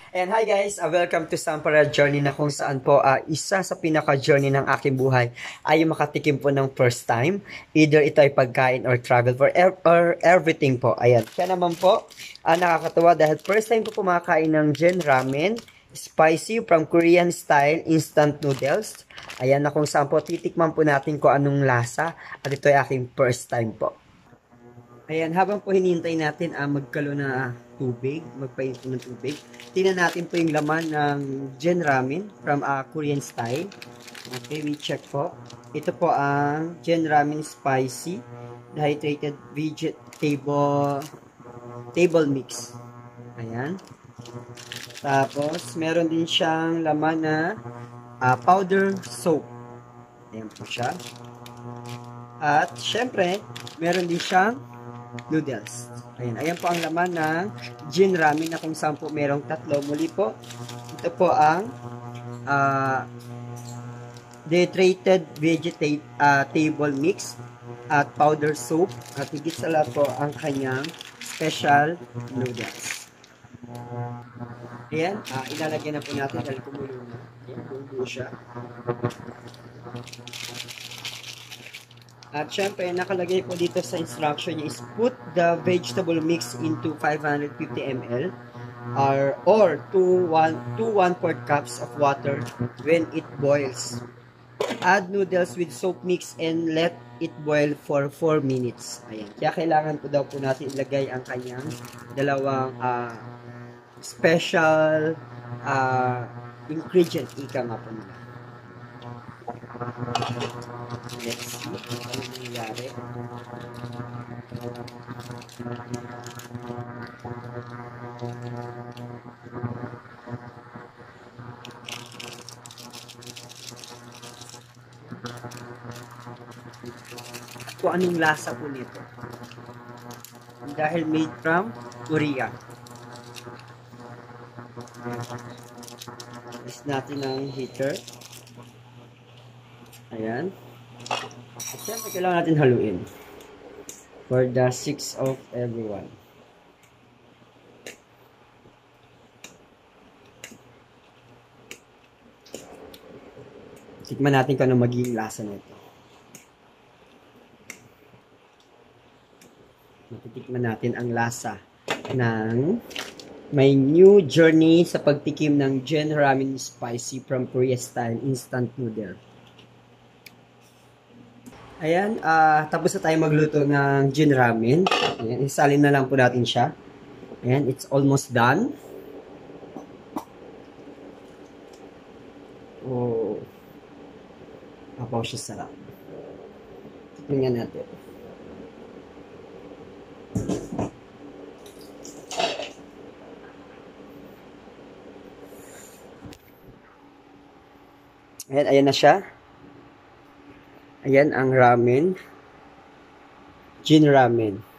And hi guys, welcome to Sampara Journey na kung saan po isa sa pinaka-journey ng aking buhay ay yung makatikim po ng first time. Either ito ay pagkain or travel or everything po. Ayan, kaya naman po nakakatawa dahil first time ko kumakain ng Jun Ramen Spicy from Korean style instant noodles. Ayan na kung saan po titikman po natin kung anong lasa at ito ay aking first time po. Ayan, habang po hinihintay natin magkalo na tubig, magpainit po ng tubig, tingnan natin po yung laman ng Jun Ramen from Korean style. Okay, we check po. Ito po ang Jun Ramen Spicy dehydrated vegetable mix. Ayan. Tapos, meron din siyang laman na powder soap. Ayan po siya. At, syempre, meron din siyang noodles. Ayan po ang laman ng Jun Ramen na kung saan po merong tatlo. Muli po, ito po ang dehydrated vegetable mix at powder soap at higit sa lahat po ang kanyang special noodles. Ayan, ilalagyan na po natin dahil kumulo na. Ayan, kumulo siya. At syempre, nakalagay po dito sa instruction niya is put the vegetable mix into 550 ml or 2 1/4 cups of water when it boils. Add noodles with soap mix and let it boil for 4 minutes. Ayan. Kaya kailangan po daw po natin ilagay ang kanyang dalawang special ingredient. Ika nga po nila. Let's see ano nangyayari. Kung anong lasa po nito. Dahil made from Korea. Is natin ang heater. Ayan. At syempre, kailangan natin haluin. For the sake of everyone. Tikman natin kung ano magiging lasa nito. Matitikman natin ang lasa ng may new journey sa pagtikim ng Jun Ramen Spicy from Korea style instant noodle. Ayan, tapos na tayo magluto ng Jun Ramen. Ayan, isalin na lang po natin siya. Ayan, it's almost done. Oh, apaw siya sarap. Tingnan natin. Ayan na siya. Ayan ang ramen. Jun Ramen.